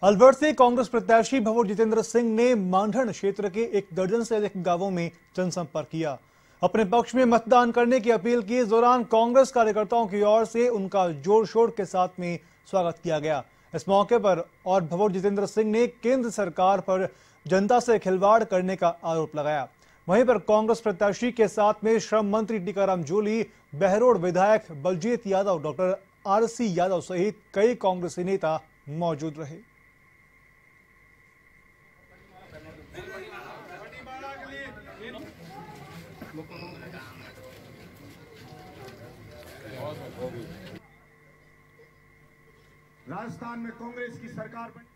अलवर से कांग्रेस प्रत्याशी भंवर जितेंद्र सिंह ने मांढण क्षेत्र के 1 दर्जन से अधिक गांवों में जनसंपर्क किया। अपने पक्ष में मतदान करने की अपील की। इस दौरान कांग्रेस कार्यकर्ताओं की ओर से उनका जोर शोर के साथ में स्वागत किया गया। इस मौके पर और भंवर जितेंद्र सिंह ने केंद्र सरकार पर जनता से खिलवाड़ करने का आरोप लगाया। वहीं पर कांग्रेस प्रत्याशी के साथ में श्रम मंत्री टीकाराम जूली, बहरोड विधायक बलजीत यादव, डॉक्टर आरसी यादव सहित कई कांग्रेसी नेता मौजूद रहे। राजस्थान में कांग्रेस की सरकार